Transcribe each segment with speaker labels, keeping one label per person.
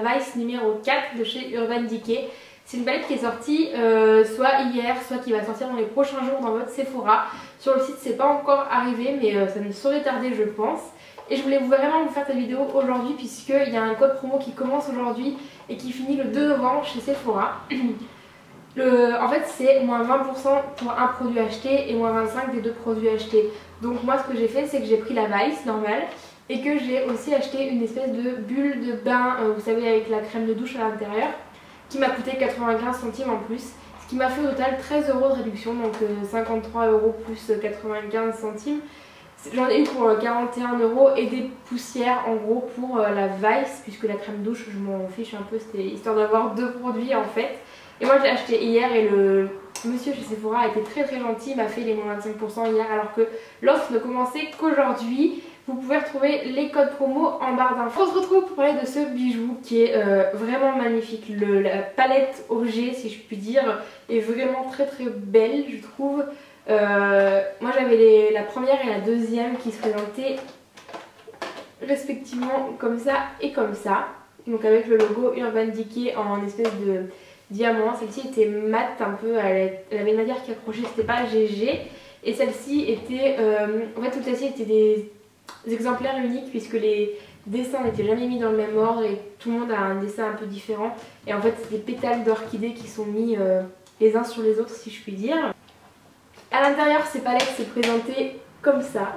Speaker 1: Vice numéro 4 de chez Urban Decay. C'est une palette qui est sortie soit hier, soit qui va sortir dans les prochains jours dans votre Sephora. Sur le site c'est pas encore arrivé mais ça ne saurait tarder je pense. Et je voulais vraiment vous faire cette vidéo aujourd'hui puisqu'il y a un code promo qui commence aujourd'hui et qui finit le 2 novembre chez Sephora. En fait c'est moins 20% pour un produit acheté et moins 25% des deux produits achetés. Donc moi ce que j'ai fait c'est que j'ai pris la Vice normale et que j'ai aussi acheté une espèce de bulle de bain, vous savez avec la crème de douche à l'intérieur, qui m'a coûté 95 centimes en plus. Ce qui m'a fait au total 13 € de réduction, donc 53 € plus 95 centimes. J'en ai eu pour 41 € et des poussières en gros pour la Vice, puisque la crème douche je m'en fiche un peu, c'était histoire d'avoir deux produits en fait. Et moi je l'ai acheté hier et le monsieur chez Sephora a été très gentil, il m'a fait les moins 25% hier alors que l'offre ne commençait qu'aujourd'hui. Vous pouvez retrouver les codes promo en barre d'infos. On se retrouve pour parler de ce bijou qui est vraiment magnifique. La palette objet si je puis dire est vraiment très belle je trouve. Moi j'avais la première et la deuxième qui se présentaient respectivement comme ça et comme ça. Donc avec le logo Urban Decay en espèce de diamant. Celle-ci était mate un peu, elle avait une matière qui accrochait, c'était pas GG. Et celle-ci était, en fait toutes celles-ci étaient des exemplaires uniques puisque les dessins n'étaient jamais mis dans le même ordre et tout le monde a un dessin un peu différent. Et en fait c'est des pétales d'orchidées qui sont mis les uns sur les autres si je puis dire. À l'intérieur ces palettes se présentaient comme ça.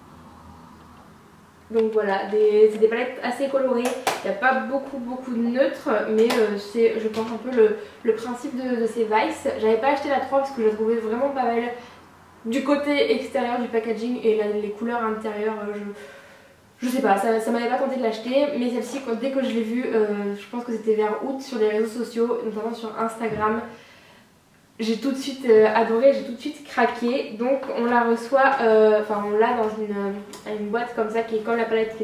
Speaker 1: Donc voilà, c'est des palettes assez colorées, il n'y a pas beaucoup de neutres, mais c'est je pense un peu le principe de ces Vice. J'avais pas acheté la 3 parce que je la trouvais vraiment pas belle du côté extérieur du packaging et les couleurs intérieures, je sais pas, ça m'avait pas tenté de l'acheter, mais celle-ci dès que je l'ai vue, je pense que c'était vers août sur les réseaux sociaux, notamment sur Instagram. J'ai tout de suite adoré, j'ai tout de suite craqué. Donc on la reçoit, enfin on l'a dans une boîte comme ça qui est comme la palette qui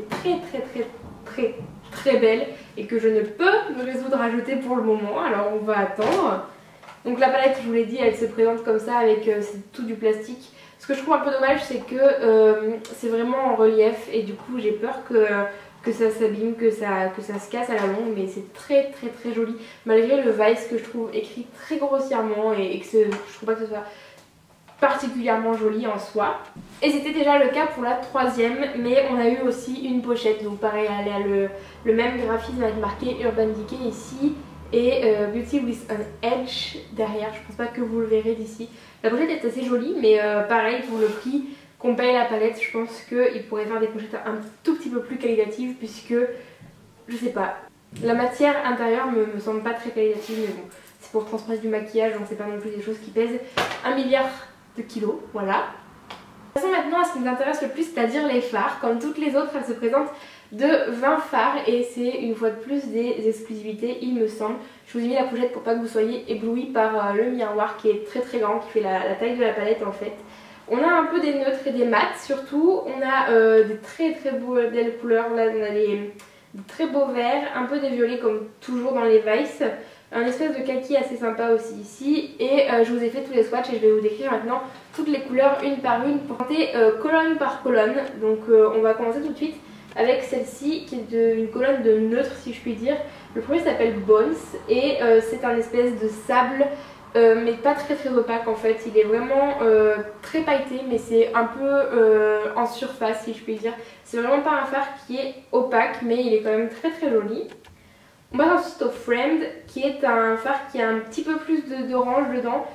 Speaker 1: est très belle et que je ne peux me résoudre à jeter pour le moment. Alors on va attendre. Donc la palette je vous l'ai dit elle se présente comme ça avec c'est tout du plastique. Ce que je trouve un peu dommage c'est que c'est vraiment en relief et du coup j'ai peur que ça s'abîme, que ça se casse à la longue, mais c'est très joli malgré le Vice que je trouve écrit très grossièrement et que je trouve pas que ce soit particulièrement joli en soi. Et c'était déjà le cas pour la troisième, mais on a eu aussi une pochette, donc pareil elle a le même graphisme avec marqué Urban Decay ici et Beauty with an Edge derrière, je pense pas que vous le verrez d'ici. La pochette est assez jolie mais pareil pour le prix qu'on paye la palette, je pense qu'il pourrait faire des pochettes un tout petit peu plus qualitatives puisque, je sais pas, la matière intérieure me semble pas très qualitative mais bon, c'est pour transporter du maquillage donc c'est pas non plus des choses qui pèsent 1 milliard de kilos, voilà. Passons maintenant à ce qui nous intéresse le plus, c'est-à-dire les fards. Comme toutes les autres, elles se présentent de 20 fards et c'est une fois de plus des exclusivités il me semble. Je vous ai mis la pochette pour pas que vous soyez éblouis par le miroir qui est très grand, qui fait la taille de la palette en fait. On a un peu des neutres et des mats surtout, on a des très belles couleurs, là on a des très beaux verts, un peu des violets comme toujours dans les Vice, un espèce de kaki assez sympa aussi ici et je vous ai fait tous les swatchs et je vais vous décrire maintenant toutes les couleurs une par une pour tenter colonne par colonne. Donc on va commencer tout de suite avec celle-ci qui est une colonne de neutre si je puis dire. Le premier s'appelle Bones et c'est un espèce de sable mais pas très opaque en fait, il est vraiment très pailleté mais c'est un peu en surface si je puis dire. C'est vraiment pas un fard qui est opaque mais il est quand même très joli. On passe ensuite au Framed qui est un fard qui a un petit peu plus d'orange dedans.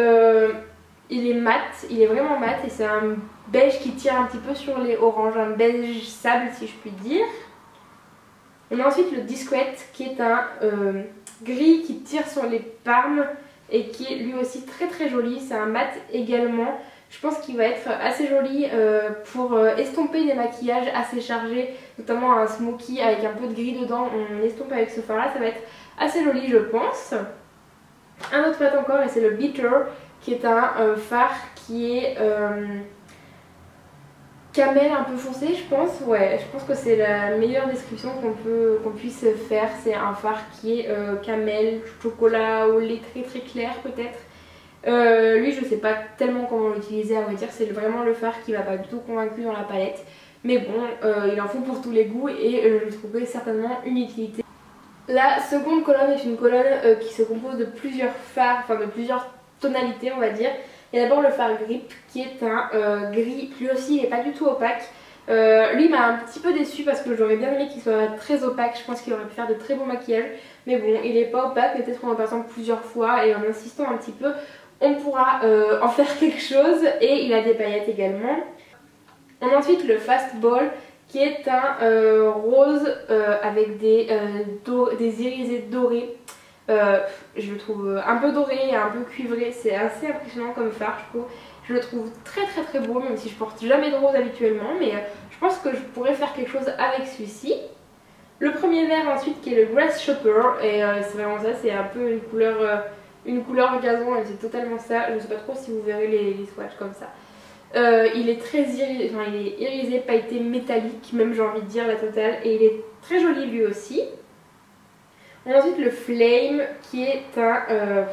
Speaker 1: Il est mat, il est vraiment mat et c'est un beige qui tire un petit peu sur les oranges, un beige sable si je puis dire. On a ensuite le Discreet qui est un gris qui tire sur les palmes et qui est lui aussi très joli, c'est un mat également. Je pense qu'il va être assez joli pour estomper des maquillages assez chargés, notamment un smoky avec un peu de gris dedans, on estompe avec ce fard là, ça va être assez joli je pense. Un autre mat encore et c'est le Bitter qui est un fard qui est camel un peu foncé je pense, ouais je pense que c'est la meilleure description qu'on puisse faire, c'est un fard qui est camel, chocolat au lait très clair peut-être. Lui je sais pas tellement comment l'utiliser à vrai dire, c'est vraiment le fard qui m'a pas du tout convaincu dans la palette. Mais bon, il en faut pour tous les goûts et je trouverai certainement une utilité. La seconde colonne est une colonne qui se compose de plusieurs fards, enfin de plusieurs tonalités on va dire. Il y a d'abord le fard Grip qui est un gris, lui aussi il n'est pas du tout opaque. Lui m'a un petit peu déçu parce que j'aurais bien aimé qu'il soit très opaque, je pense qu'il aurait pu faire de très bons maquillages. Mais bon, il n'est pas opaque, peut-être en passant plusieurs fois et en insistant un petit peu, on pourra en faire quelque chose. Et il a des paillettes également. On a ensuite le Fast Ball qui est un rose avec des irisés dorés. Je le trouve un peu doré et un peu cuivré, c'est assez impressionnant comme fard je trouve. Je le trouve très beau même si je porte jamais de rose habituellement, mais je pense que je pourrais faire quelque chose avec celui-ci. Le premier vert ensuite qui est le Grasshopper et c'est vraiment ça, c'est un peu une couleur gazon et c'est totalement ça. Je sais pas trop si vous verrez les swatchs comme ça. Il est très irisé, enfin, il est irisé, pailleté, métallique, même j'ai envie de dire la totale, et il est très joli lui aussi. On a ensuite le Flame qui est un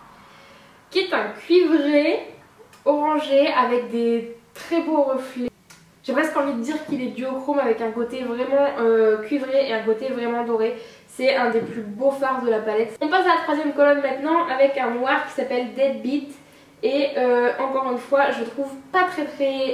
Speaker 1: cuivré orangé avec des très beaux reflets. J'ai presque envie de dire qu'il est duochrome avec un côté vraiment cuivré et un côté vraiment doré. C'est un des plus beaux fards de la palette. On passe à la troisième colonne maintenant avec un noir qui s'appelle Deadbeat. Et encore une fois, je trouve pas très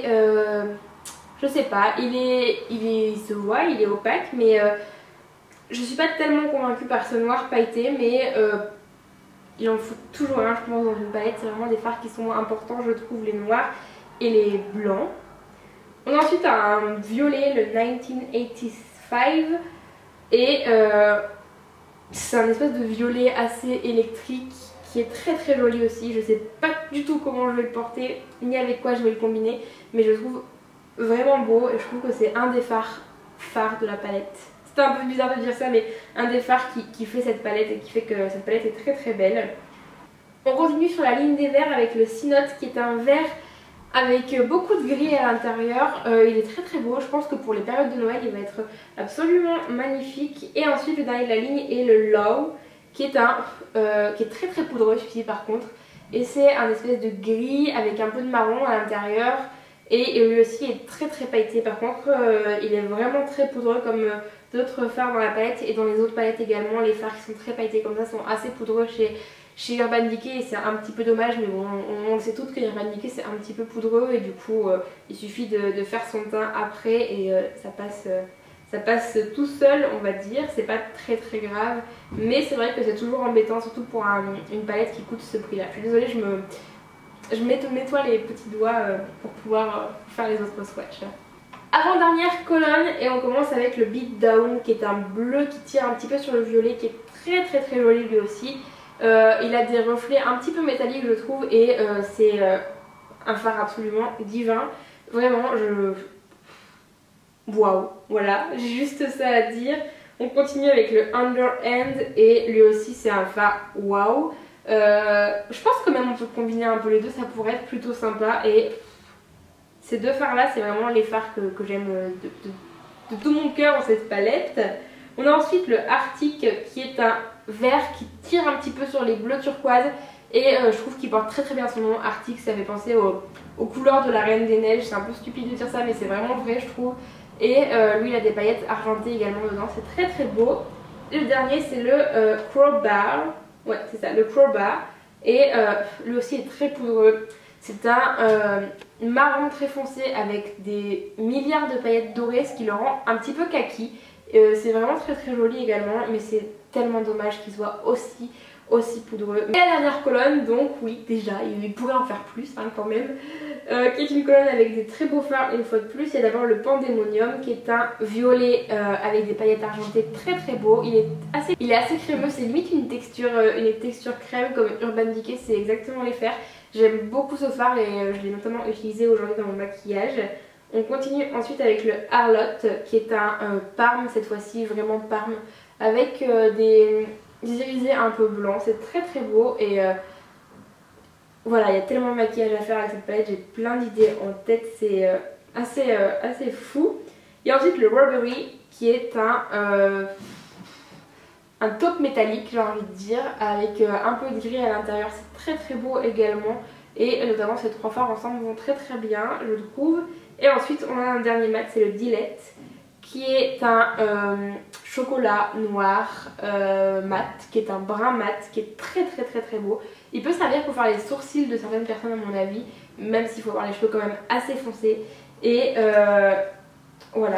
Speaker 1: je sais pas, il se voit, il est opaque, mais je suis pas tellement convaincue par ce noir pailleté, mais il en faut toujours un, je pense, dans une palette. C'est vraiment des fards qui sont importants, je trouve, les noirs et les blancs. On a ensuite un violet, le 1985, et c'est un espèce de violet assez électrique qui est très joli aussi. Je sais pas du tout comment je vais le porter ni avec quoi je vais le combiner, mais je le trouve vraiment beau et je trouve que c'est un des phares de la palette. C'est un peu bizarre de dire ça, mais un des fards qui fait cette palette et qui fait que cette palette est très belle. On continue sur la ligne des verts avec le Cinote qui est un vert avec beaucoup de gris à l'intérieur. Il est très beau, je pense que pour les périodes de Noël il va être absolument magnifique. Et ensuite le dernier de la ligne est le Low qui est qui est très poudreux celui-ci par contre. Et c'est un espèce de gris avec un peu de marron à l'intérieur. Et lui aussi est très pailleté. Par contre il est vraiment très poudreux comme d'autres fards dans la palette. Et dans les autres palettes également, les fards qui sont très pailletés comme ça sont assez poudreux chez Urban Decay. Et c'est un petit peu dommage, mais bon, on le sait toutes que Urban Decay c'est un petit peu poudreux. Et du coup il suffit de faire son teint après et ça passe tout seul on va dire. C'est pas très grave, mais c'est vrai que c'est toujours embêtant, surtout pour une palette qui coûte ce prix là. Je suis désolée, je nettoie les petits doigts pour pouvoir faire les autres swatchs. Avant-dernière colonne et on commence avec le Beat Down qui est un bleu qui tire un petit peu sur le violet, qui est très joli lui aussi. Il a des reflets un petit peu métalliques je trouve et c'est un fard absolument divin. Vraiment waouh, voilà, j'ai juste ça à dire. On continue avec le Underhand et lui aussi c'est un fard waouh. Je pense que même on peut combiner un peu les deux, ça pourrait être plutôt sympa. Et ces deux fards là c'est vraiment les fards que j'aime de tout mon cœur dans cette palette. On a ensuite le Arctic qui est un vert qui tire un petit peu sur les bleus turquoise. Et je trouve qu'il porte très bien son nom. Arctic, ça fait penser aux couleurs de la Reine des Neiges. C'est un peu stupide de dire ça mais c'est vraiment vrai je trouve. Et lui il a des paillettes argentées également dedans, c'est très beau. Et le dernier c'est le Crowbar. Ouais c'est ça, le Crowbar. Et lui aussi est très poudreux. C'est un marron très foncé avec des milliards de paillettes dorées, ce qui le rend un petit peu kaki. C'est vraiment très joli également, mais c'est tellement dommage qu'il soit aussi poudreux. Et la dernière colonne, donc oui déjà, il pourrait en faire plus hein, quand même, qui est une colonne avec des très beaux fards une fois de plus. Il y a d'abord le Pandemonium qui est un violet avec des paillettes argentées très beau. Il est assez crémeux, c'est limite une texture crème comme Urban Decay, c'est exactement les faire. J'aime beaucoup ce fard et je l'ai notamment utilisé aujourd'hui dans mon maquillage. On continue ensuite avec le Harlot qui est un parme, cette fois-ci vraiment parme, avec des irisés un peu blancs. C'est très beau et voilà, il y a tellement de maquillage à faire avec cette palette, j'ai plein d'idées en tête, c'est assez fou. Et ensuite le Robbery qui est un taupe métallique j'ai envie de dire, avec un peu de gris à l'intérieur. C'est très beau également et notamment ces trois fards ensemble vont très bien je trouve. Et ensuite on a un dernier mat, c'est le Dilette qui est je chocolat noir mat, qui est un brun mat, qui est très beau. Il peut servir pour faire les sourcils de certaines personnes à mon avis, même s'il faut avoir les cheveux quand même assez foncés. Et voilà,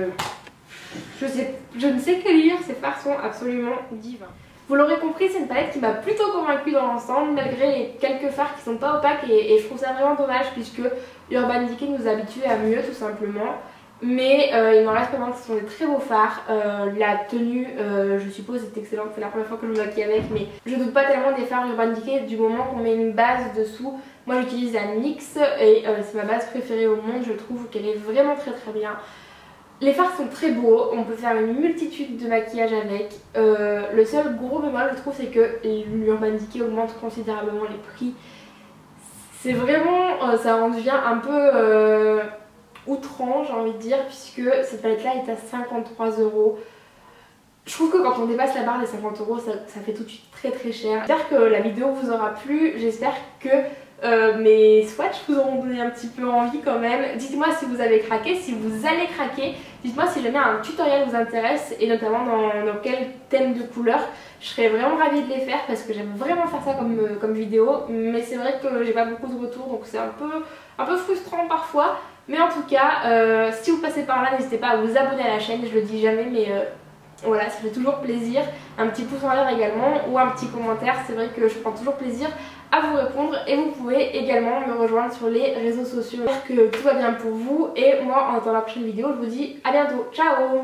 Speaker 1: je ne sais que lire, ces fards sont absolument divins. Vous l'aurez compris, c'est une palette qui m'a plutôt convaincue dans l'ensemble, malgré les quelques fards qui sont pas opaques, et je trouve ça vraiment dommage puisque Urban Decay nous habitue à mieux tout simplement. Mais il m'en reste pas mal, ce sont des très beaux fards. La tenue, je suppose, est excellente, c'est la première fois que je me maquille avec, mais je doute pas tellement des fards Urban Decay du moment qu'on met une base dessous. Moi j'utilise la NYX et c'est ma base préférée au monde, je trouve qu'elle est vraiment très bien. Les fards sont très beaux, on peut faire une multitude de maquillages avec. Le seul gros bémol je trouve c'est que l'Urban Decay augmente considérablement les prix. C'est vraiment, ça en devient un peu outrant j'ai envie de dire, puisque cette palette là est à 53 €. Je trouve que quand on dépasse la barre des 50 €, ça fait tout de suite très cher. J'espère que la vidéo vous aura plu, j'espère que mes swatchs vous auront donné un petit peu envie quand même. Dites-moi si vous avez craqué, si vous allez craquer. Dites-moi si jamais un tutoriel vous intéresse et notamment dans quel thème de couleur. Je serais vraiment ravie de les faire parce que j'aime vraiment faire ça comme vidéo. Mais c'est vrai que j'ai pas beaucoup de retours donc c'est un peu frustrant parfois. Mais en tout cas, si vous passez par là, n'hésitez pas à vous abonner à la chaîne. Je le dis jamais mais voilà, ça fait toujours plaisir. Un petit pouce en l'air également ou un petit commentaire. C'est vrai que je prends toujours plaisir à vous répondre et vous pouvez également me rejoindre sur les réseaux sociaux. J'espère que tout va bien pour vous et moi en attendant la prochaine vidéo je vous dis à bientôt, ciao.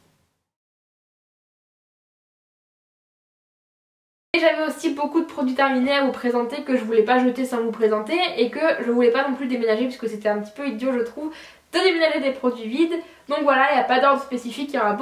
Speaker 1: Et j'avais aussi beaucoup de produits terminés à vous présenter que je voulais pas jeter sans vous présenter et que je voulais pas non plus déménager puisque c'était un petit peu idiot je trouve de déménager des produits vides. Donc voilà, il n'y a pas d'ordre spécifique, il y aura